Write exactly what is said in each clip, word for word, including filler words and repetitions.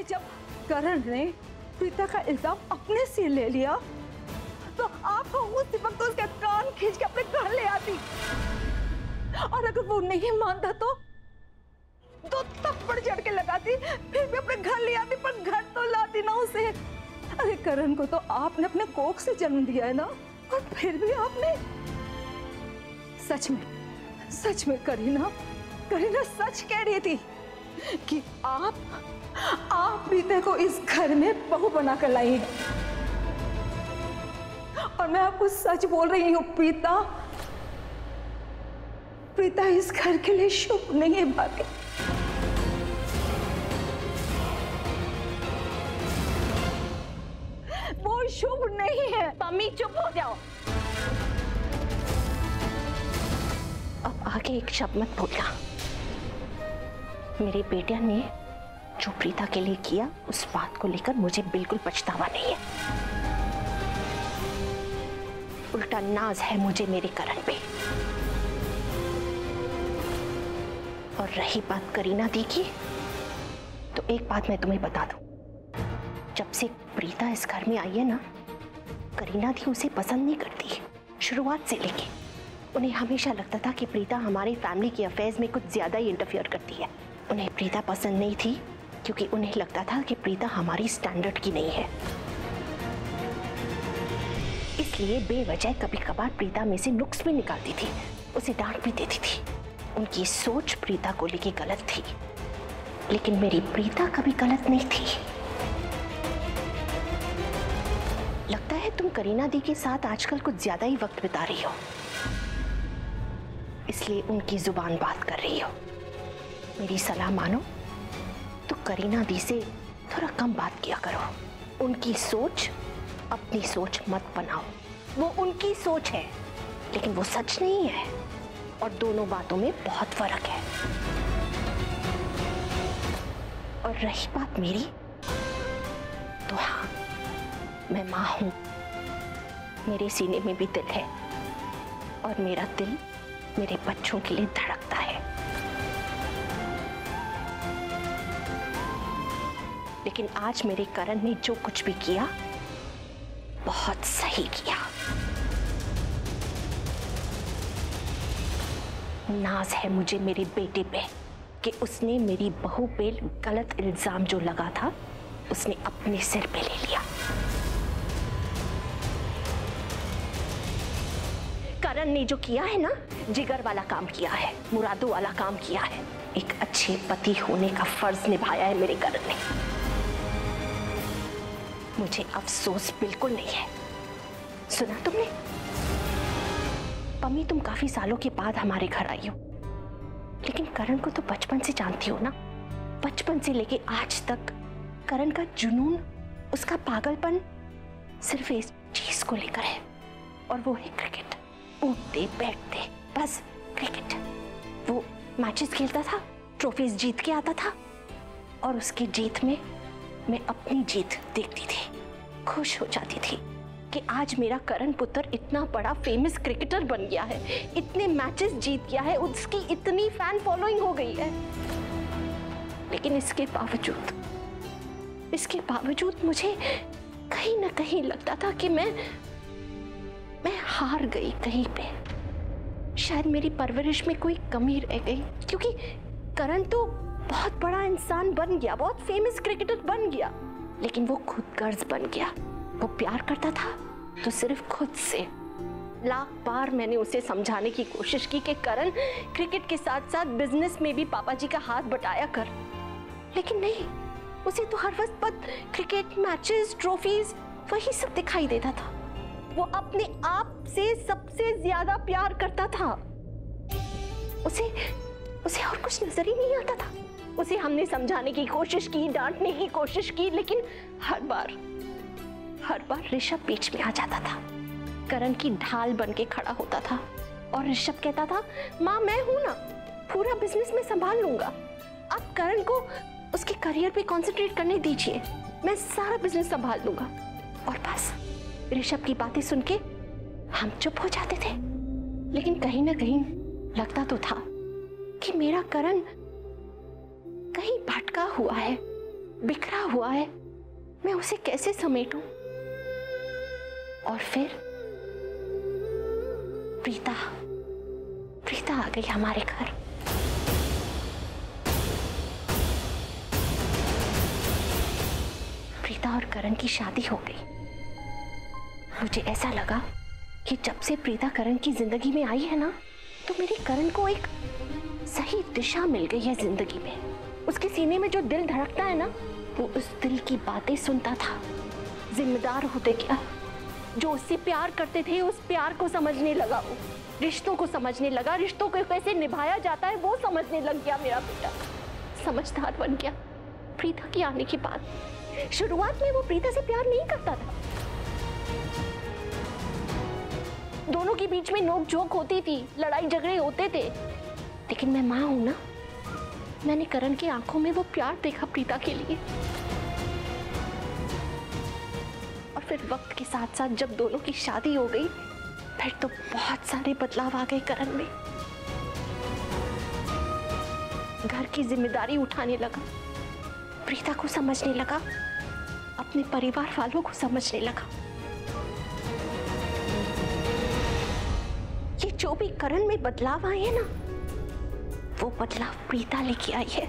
जब करण ने प्रीता का इल्जाम अपने से ले लिया तो आप उसी वक्त उसके कान खींच के अपने घर ले आती, और अगर वो नहीं मानता तो दो थप्पड़ जड़ के लगाती, फिर भी अपने घर ले आती, पर घर तो लाती ना उसे। अरे करण को तो आपने अपने कोख से जन्म दिया है ना, और फिर भी आपने सच में सच में करीना करीना सच कह रही थी कि आप आप प्रीता को इस घर में बहू बनाकर लाई है। और मैं आपको सच बोल रही हूँ, प्रीता प्रीता इस घर के लिए शुभ नहीं है भाभी। वो शुभ नहीं है। मम्मी चुप हो जाओ, अब आगे एक शब्द मत बोलना। मेरे बेटे ने जो प्रीता के लिए किया उस बात को लेकर मुझे बिल्कुल पछतावा नहीं है, उल्टा नाज है मुझे मेरे करण पे। और रही बात करीना दी की, तो एक बात मैं तुम्हें बता दूं, जब से प्रीता इस घर में आई है ना, करीना दी उसे पसंद नहीं करती। शुरुआत से लेके उन्हें हमेशा लगता था कि प्रीता हमारी फैमिली के अफेयर्स में कुछ ज्यादा ही इंटरफियर करती है। उन्हें प्रीता पसंद नहीं थी क्योंकि उन्हें लगता था कि प्रीता हमारी स्टैंडर्ड की नहीं है, इसलिए बेवजह कभी कभार प्रीता में से नुक्स भी निकालती थी, उसे डांट भी देती थी। उनकी सोच प्रीता को लेके गलत थी, लेकिन मेरी प्रीता कभी गलत नहीं थी। लगता है तुम करीना दी के साथ आजकल कुछ ज्यादा ही वक्त बिता रही हो, इसलिए उनकी जुबान बात कर रही हो। मेरी सलाह मानो तो करीना दी से थोड़ा कम बात किया करो। उनकी सोच अपनी सोच मत बनाओ। वो उनकी सोच है, लेकिन वो सच नहीं है, और दोनों बातों में बहुत फर्क है। और रही बात मेरी, तो हाँ, मैं मां हूं, मेरे सीने में भी दिल है, और मेरा दिल मेरे बच्चों के लिए धड़कता है। लेकिन आज मेरे करण ने जो कुछ भी किया बहुत सही किया। नाज है मुझे मेरे बेटे पे कि उसने मेरी बहू पे गलत इल्जाम जो लगा था उसने अपने सिर पे ले लिया। करण ने जो किया है ना, जिगर वाला काम किया है, मुरादों वाला काम किया है। एक अच्छे पति होने का फर्ज निभाया है मेरे करण ने। मुझे अफसोस बिल्कुल नहीं है। सुना तुमने? पम्मी, तुम काफी सालों के बाद हमारे घर आई हो, लेकिन करण को तो बचपन से जानती हो ना। बचपन से लेके आज तक करण का जुनून, उसका पागलपन सिर्फ इस चीज को लेकर है, और वो है क्रिकेट। उठते बैठते बस क्रिकेट। वो मैचेस खेलता था, ट्रॉफीज जीत के आता था, और उसकी जीत में मैं अपनी जीत देखती थी, खुश हो जाती थी कि आज मेरा करण पुत्र इतना बड़ा फेमस क्रिकेटर बन गया है, इतने मैचेस जीत गया है, उसकी इतनी फैन फॉलोइंग हो गई है। लेकिन इसके बावजूद इसके बावजूद मुझे कहीं ना कहीं लगता था कि मैं मैं हार गई कहीं पे। शायद मेरी परवरिश में कोई कमी रह गई, क्योंकि करण तो बहुत बड़ा इंसान बन गया, बहुत फेमस क्रिकेटर बन गया, लेकिन वो खुदगर्ज बन गया। वो प्यार करता था तो सिर्फ खुद से। लाख बार मैंने उसे समझाने की कोशिश की कि करण, क्रिकेट के साथ साथ बिजनेस में भी पापा जी का हाथ बटाया कर, लेकिन नहीं, उसे तो हर वक्त क्रिकेट, मैचेस, ट्रॉफीज, वही सब दिखाई देता था। वो अपने आप से सबसे ज्यादा प्यार करता था। उसे उसे और कुछ नजर ही नहीं आता था। उसे हमने समझाने की कोशिश की, डांटने की कोशिश की, लेकिन हर बार हर बार ऋषभ बीच में आ जाता था, करण की ढाल बन के खड़ा होता था, और ऋषभ कहता था, माँ मैं हूं ना, पूरा बिजनेस में संभाल लूंगा, आप करण को उसके करियर पे कंसंट्रेट करने दीजिए, मैं सारा बिजनेस संभाल लूंगा। और बस ऋषभ की बातें सुन के हम चुप हो जाते थे, लेकिन कहीं ना कहीं लगता तो था कि मेरा करण कहीं भटका हुआ है, बिखरा हुआ है, मैं उसे कैसे समेटूं? और फिर प्रीता प्रीता आ गई हमारे घर। प्रीता और करण की शादी हो गई। मुझे ऐसा लगा कि जब से प्रीता करण की जिंदगी में आई है ना, तो मेरे करण को एक सही दिशा मिल गई है जिंदगी में। उसके सीने में जो दिल धड़कता है ना, वो उस दिल की बातें सुनता था। जिम्मेदार होते क्या, जो उससे प्यार करते थे उस प्यार को समझने लगा, वो रिश्तों को समझने लगा, रिश्तों को कैसे निभाया जाता है वो समझने लग गया। मेरा बेटा समझदार बन गया प्रीता के आने के बाद। शुरुआत में वो प्रीता से प्यार नहीं करता था, दोनों के बीच में नोक झोंक होती थी, लड़ाई झगड़े होते थे, लेकिन मैं मां हूं ना, मैंने करण की आंखों में वो प्यार देखा प्रीता के लिए। और फिर वक्त के साथ साथ जब दोनों की शादी हो गई, फिर तो बहुत सारे बदलाव आ गए करण में। घर की जिम्मेदारी उठाने लगा, प्रीता को समझने लगा, अपने परिवार वालों को समझने लगा। ये जो भी करण में बदलाव आए हैं ना, वो बदलाव प्रीता लेके आई है।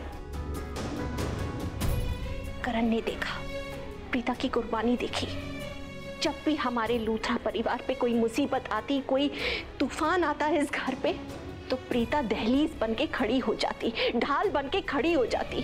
करण ने देखा, प्रीता की कुर्बानी देखी। जब भी हमारे लूथरा परिवार पे कोई मुसीबत आती, कोई तूफान आता है इस घर पे, तो प्रीता दहलीज बन के खड़ी हो जाती, ढाल बन के खड़ी हो जाती।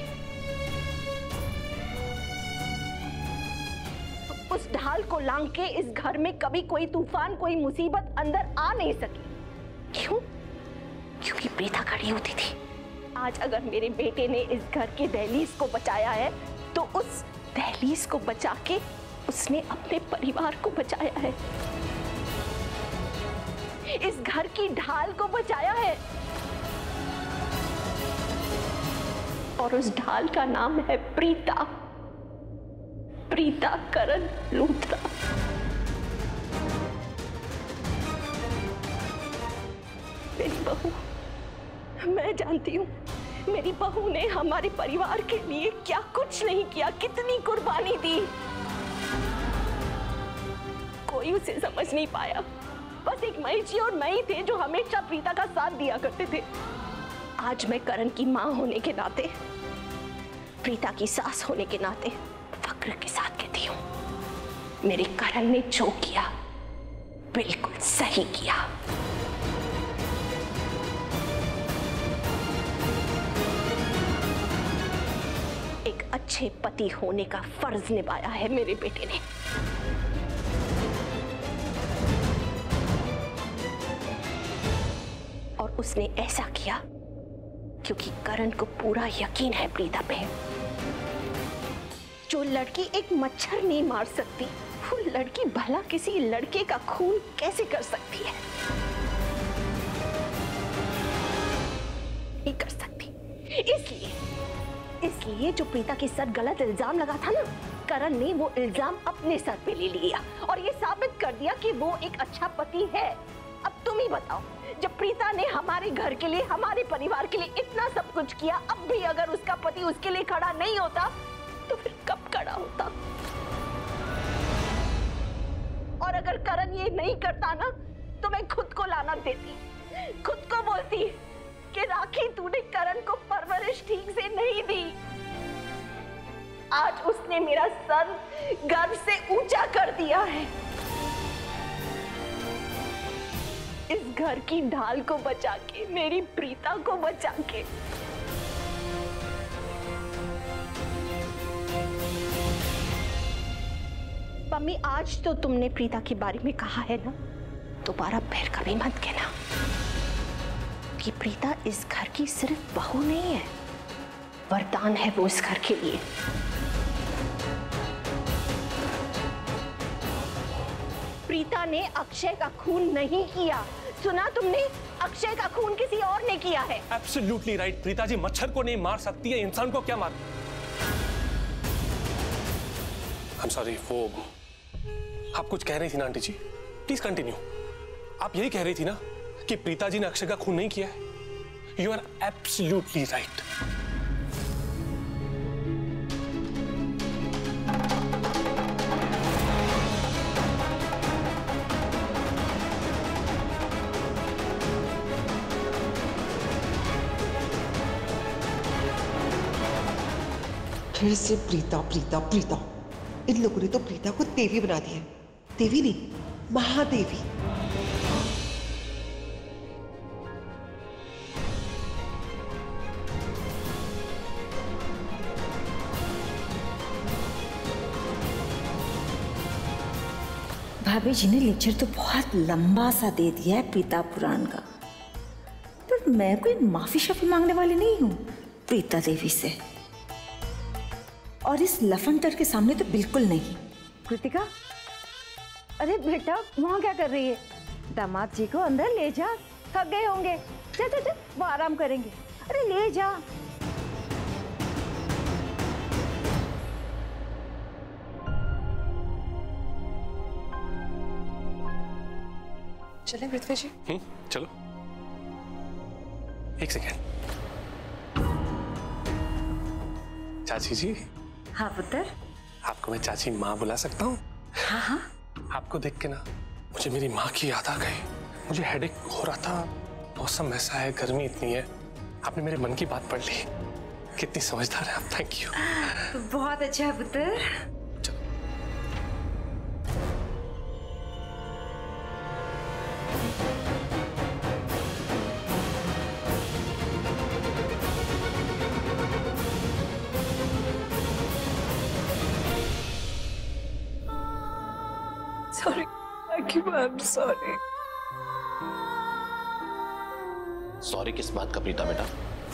उस ढाल को लांघ के इस घर में कभी कोई तूफान, कोई मुसीबत अंदर आ नहीं सकी। क्यों? क्योंकि प्रीता खड़ी होती थी। आज अगर मेरे बेटे ने इस घर के दहलीज को बचाया है, तो उस दहलीज को बचा के उसने अपने परिवार को बचाया है, इस घर की ढाल को बचाया है। और उस ढाल का नाम है प्रीता, प्रीता करण लूथरा। मेरी बहू, मैं जानती हूँ मेरी बहू ने हमारे परिवार के लिए क्या कुछ नहीं किया, कितनी कुर्बानी दी। कोई उसे समझ नहीं पाया, बस एक मई जी और मई थे जो हमेशा प्रीता का साथ दिया करते थे। आज मैं करण की मां होने के नाते, प्रीता की सास होने के नाते फक्र के साथ कहती हूँ, मेरे करण ने जो किया बिल्कुल सही किया। एक अच्छे पति होने का फर्ज निभाया है मेरे बेटे ने। और उसने ऐसा किया क्योंकि करण को पूरा यकीन है प्रीता पे। जो लड़की एक मच्छर नहीं मार सकती, वो लड़की भला किसी लड़के का खून कैसे कर सकती है? नहीं कर सकती। इसलिए इसलिए जो प्रीता के सर गलत इल्जाम लगा था ना, करण ने वो इल्जाम अपने सर पे ले लिया और ये साबित कर दिया कि वो एक अच्छा पति है। अब तुम ही बताओ, जब प्रीता ने हमारे घर के लिए, हमारे परिवार के लिए इतना सब कुछ किया, अब भी अगर उसका पति उसके लिए खड़ा नहीं होता, तो फिर कब खड़ा होता? और अगर करण ये नहीं करता ना, तो मैं खुद को लानत देती, खुद को बोलती कि राखी, तूने करण को परवरिश ठीक से नहीं दी। आज उसने मेरा सर गर्व से ऊंचा कर दिया है। इस घर की ढाल को बचा के, मेरी प्रीता को बचा के। मम्मी, आज तो तुमने प्रीता के बारे में कहा है ना, दोबारा फिर कभी मत कहना कि प्रीता इस घर की सिर्फ बहू नहीं है, वरदान है वो इस घर के लिए। प्रीता ने अक्षय का खून नहीं किया, सुना तुमने? अक्षय का खून किसी और ने किया है। Absolutely right. प्रीता जी मच्छर को नहीं मार सकती है, इंसान को क्या मार। आई एम सॉरी, वो आप कुछ कह रही थी ना आंटी जी, प्लीज कंटिन्यू। आप यही कह रही थी ना कि प्रीता जी ने अक्षय का खून नहीं किया है। You are absolutely right. फिर से प्रीता प्रीता प्रीता। इन लोगों ने तो प्रीता को देवी बना दिया। देवी नहीं, महादेवी। भाभी जी ने लेक्चर तो बहुत लंबा सा दे दिया है प्रीता पुराण का, पर मैं कोई माफी शाफी मांगने वाली नहीं हूँ प्रीता देवी से, और इस लफंटर के सामने तो बिल्कुल नहीं। कृतिका, अरे बेटा वहाँ क्या कर रही है? दामाद जी को अंदर ले जा, थक गए होंगे। चल चल चल, वो आराम करेंगे। अरे ले जा। चलें पृथ्वी जी? हम्म, चलो। एक सेकेंड। चाची जी। हाँ पुत्र। आपको मैं चाची माँ बुला सकता हूँ? हाँ हाँ। आपको देख के ना मुझे मेरी माँ की याद आ गई। मुझे हेडेक हो रहा था, मौसम ऐसा है, गर्मी इतनी है। आपने मेरे मन की बात पढ़ ली। कितनी समझदार है आप, थैंक यू। तो बहुत अच्छा है पुत्र। Sorry I'm sorry. सॉरी किस बात का प्रीता बेटा?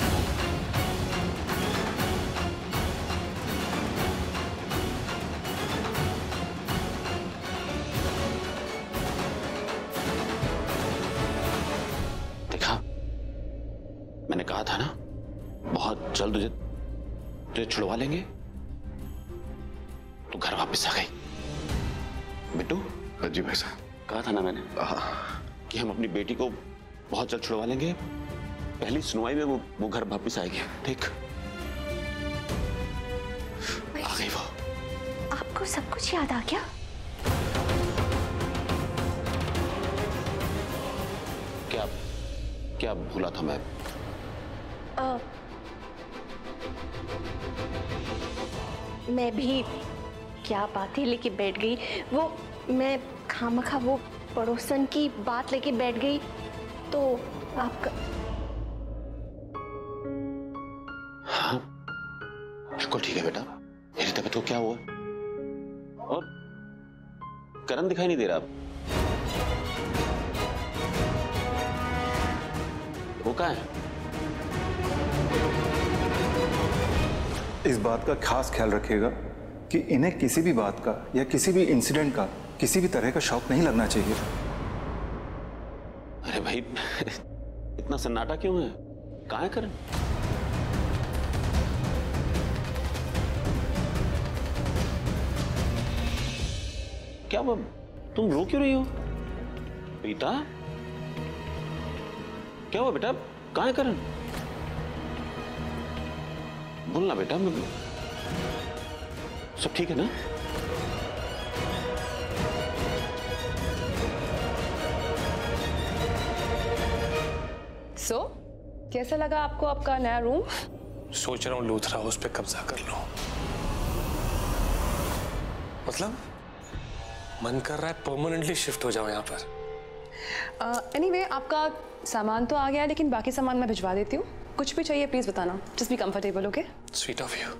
देखा, मैंने कहा था ना बहुत जल्द तुझे तुझे छुड़वा लेंगे। तू घर वापस आ गई। बिट्टू। जी भाई साहब। कहा था ना मैंने कि हम अपनी बेटी को बहुत जल्द छुड़वा लेंगे। पहली सुनवाई में वो वो घर वापस आएगी। ठीक, आ गई वो। आपको सब कुछ याद आ गया? क्या क्या भूला था मैं? आ, मैं भी क्या बातें लेके बैठ गई। वो मैं खामखा वो पड़ोसन की बात लेके बैठ गई तो आपका। हाँ बिल्कुल ठीक है बेटा। मेरी तबीयत को क्या हुआ? और करण दिखाई नहीं दे रहा। वो कहाँ है? इस बात का खास ख्याल रखिएगा कि इन्हें किसी भी बात का या किसी भी इंसिडेंट का किसी भी तरह का शौक नहीं लगना चाहिए। अरे भाई इतना सन्नाटा क्यों है? कहाँ है करण? क्या वो तुम रो क्यों रही हो? प्रीता क्या हुआ बेटा? कहाँ है करण? बोलना बेटा। मैं सब ठीक है ना? सो so, कैसा लगा आपको आपका नया रूम? सोच रहा हूँ लूथरा हाउस पे कब्जा कर लूं। मतलब मन कर रहा है परमानेंटली शिफ्ट हो जाओ यहाँ पर। एनीवे uh, anyway, आपका सामान तो आ गया है, लेकिन बाकी सामान मैं भिजवा देती हूँ। कुछ भी चाहिए प्लीज बताना। Just be comfortable. Okay? Sweet of you.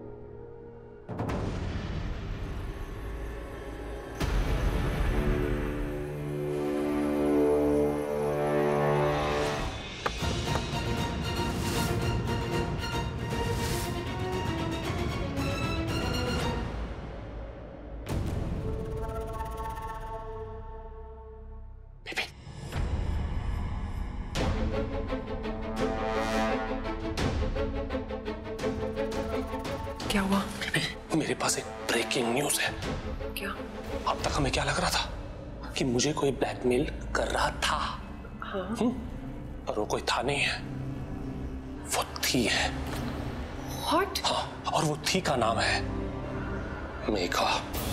क्या हुआ? मेरे पास एक ब्रेकिंग न्यूज है। क्या? अब तक हमें क्या लग रहा था कि मुझे कोई ब्लैकमेल कर रहा था। हाँ? पर वो कोई था नहीं है, वो थी है। What? हाँ, और वो थी का नाम है Megha.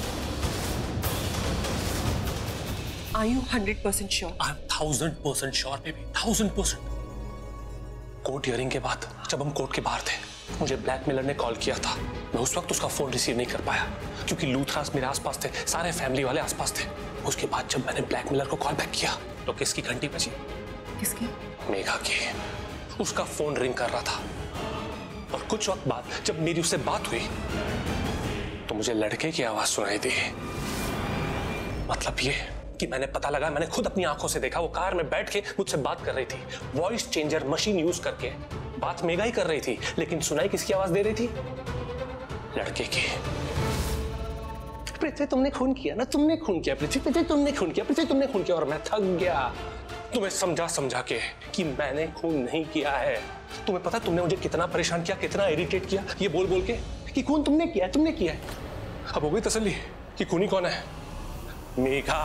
Are you hundred percent sure? I'm thousand percent sure, baby, thousand percent. Court hearing के बाद जब हम कोर्ट के बाहर थे, मुझे ब्लैकमेलर ने कॉल किया था। मैं उस वक्त उसका फोन रिसीव नहीं कर पाया क्योंकि लूथरास मेरे आसपास थे, सारे फैमिली वाले आसपास थे। उसके बाद जब मैंने ब्लैकमेलर को कॉल बैक किया तो किसकी घंटी बजी? किसकी? मेघा की। उसका फोन रिंग कर रहा था और कुछ वक्त बाद जब मेरी उससे बात हुई तो मुझे लड़के की आवाज सुनाई दी। मतलब ये कि मैंने पता लगा, मैंने खुद अपनी आंखों से देखा, वो कार में बैठ के मुझसे बात कर रही थी, वॉइस चेंजर मशीन यूज करके बात मेघा ही कर रही थी, लेकिन सुनाई किसकी आवाज दे रही थी? लड़के की। पृथ्वी तुमने खून किया ना, तुमने खून किया पृथ्वी, पृथ्वी तुमने खून किया, पृथ्वी तुमने खून किया। और मैं थक गया तुम्हें समझा समझा के कि मैंने खून नहीं किया है। तुम्हें पता तुमने मुझे कितना परेशान किया, कितना इरिटेट किया ये बोल बोल के कि खून तुमने किया है, तुमने किया है। अब हो गई तसल्ली कि खूनी कौन है? मेघा।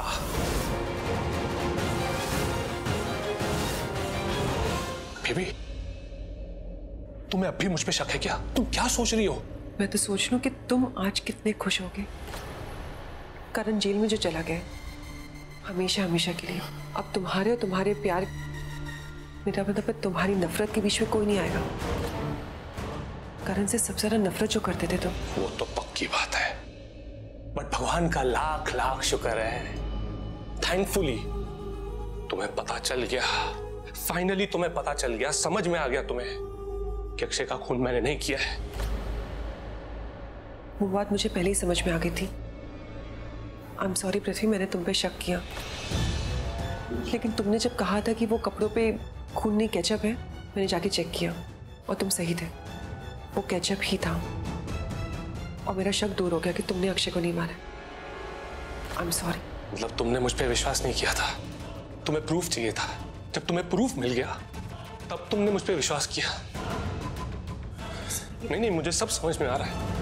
बेबी तुम्हें अब भी मुझ पे शक है क्या? तुम क्या सोच रही हो? मैं तो सोच रही हूँ कि तुम आज कितने खुश होगे। करण जेल में जो चला गया हमेशा हमेशा के लिए, अब तुम्हारे और तुम्हारे प्यार, मेरा मतलब तुम्हारी नफरत के बीच में कोई नहीं आएगा। करण से सबसे ज्यादा नफरत जो करते थे तुम, वो तो पक्की बात है, बट भगवान का लाख लाख शुक्र है, थैंकफुली तुम्हें पता चल गया, फाइनली तुम्हें पता चल गया, समझ में आ गया तुम्हें कि अक्षय का खून मैंने नहीं किया है। वो बात मुझे पहले ही समझ में आ गई थी। आई एम सॉरी पृथ्वी, मैंने तुम पे शक किया, लेकिन तुमने जब कहा था कि वो कपड़ों पे खून नहीं केचप है, मैंने जाके चेक किया और तुम सही थे, वो केचप ही था। और मेरा शक दूर हो गया कि तुमने अक्षय को नहीं मारा। I am sorry. मतलब तुमने मुझ पे विश्वास नहीं किया था, तुम्हें प्रूफ चाहिए था। जब तुम्हें प्रूफ मिल गया तब तुमने मुझ पे विश्वास किया। नहीं नहीं मुझे सब समझ में आ रहा है।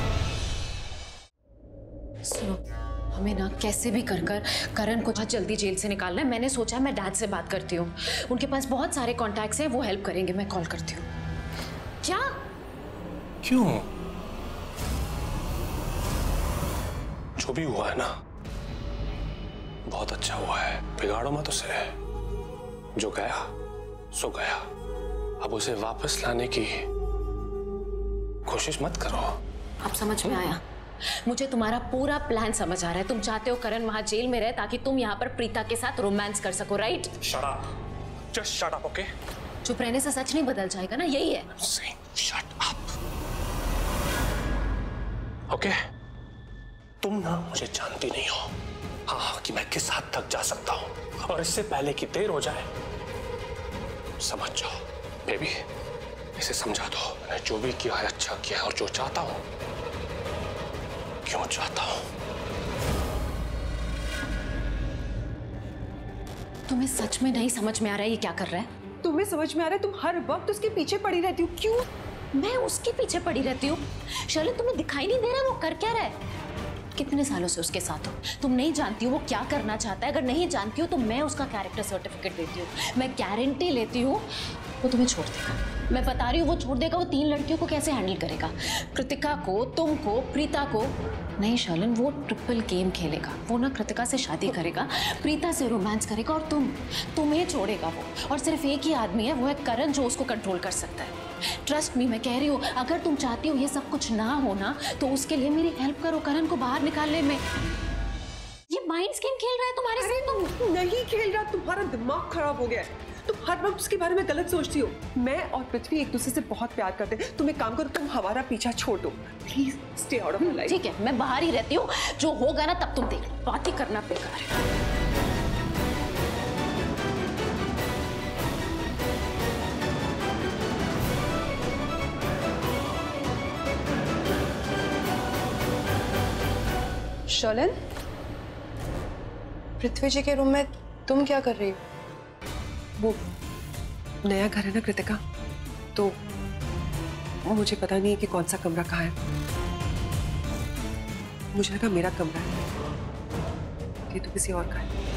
सुनो, हमें ना कैसे भी कर कर करण को बहुत जल्दी जेल से निकालना है। मैंने सोचा मैं डैड से बात करती हूँ, उनके पास बहुत सारे कॉन्टैक्ट्स हैं, वो हेल्प करेंगे। मैं कॉल करती हूँ। क्या? क्यों? जो भी हुआ है ना बहुत अच्छा हुआ है, बिगाड़ो मत उसे। जो गया सो गया, अब उसे वापस लाने की कोशिश मत करो। अब समझ में आया, मुझे तुम्हारा पूरा प्लान समझ आ रहा है। तुम चाहते हो करण वहां जेल में रहे ताकि तुम यहाँ पर प्रीता के साथ रोमांस कर सको, right? Shut up, just shut up, okay? चुप रहने से सच नहीं बदल जाएगा ना, यही है। Shut up, okay? तुम ना मुझे जानती नहीं हो, हाँ, कि मैं किस हद तक जा सकता हूँ, और इससे पहले कि देर हो जाए समझ जाओ बेबी, इसे समझा दो मैंने जो भी किया है अच्छा किया है, और जो चाहता हूँ, क्यों चाहता हूँ। तुम्हें सच में नहीं समझ में आ रहा है ये क्या कर रहा है? तुम्हें समझ में आ रहा है, तुम हर वक्त उसके पीछे पड़ी रहती हो, क्यों? मैं उसके पीछे पड़ी रहती हूँ? शर्लिन तुम्हें दिखाई नहीं दे रहा वो कर क्या रहा है? कितने सालों से उसके साथ हो, तुम नहीं जानती हो वो क्या करना चाहता है? अगर नहीं जानती हो तो मैं उसका कैरेक्टर सर्टिफिकेट देती हूँ, मैं गारंटी लेती हूँ वो तुम्हें छोड़ देगा। मैं बता रही हूँ वो छोड़ देगा। वो तीन लड़कियों को कैसे हैंडल करेगा? कृतिका को, तुमको, प्रीता को। नहीं शर्लिन, वो ट्रिपल गेम खेलेगा। वो ना कृतिका से शादी करेगा, प्रीता से रोमांस करेगा, और तुम तुम्हें छोड़ेगा वो। और सिर्फ एक ही आदमी है, वो है करण, जो उसको कंट्रोल कर सकता है। ट्रस्ट मी, मैं कह रही हूँ, अगर तुम चाहती हो ये सब कुछ ना होना तो उसके लिए मेरी हेल्प करो करण को बाहर निकालने में। ये माइंड गेम खेल रहा है तुम्हारे साथ। तुम नहीं खेल रहा, तुम्हारा दिमाग खराब हो गया है। तुम हर वक्त उसके बारे में गलत सोचती हो। मैं और पृथ्वी एक दूसरे से बहुत प्यार करते हैं। तुम एक काम करो, तुम हमारा पीछा छोड़ दो, please stay out of my life. ठीक है, मैं बाहर ही रहती हूँ, जो होगा ना तब तुम देख लो। बात ही करना बेकार है। शर्लिन, पृथ्वी जी के रूम में तुम क्या कर रही हो? वो नया घर है ना कृतिका, तो मुझे पता नहीं है कि कौन सा कमरा कहाँ है। मुझे लगा मेरा कमरा है, ये तो किसी और का है।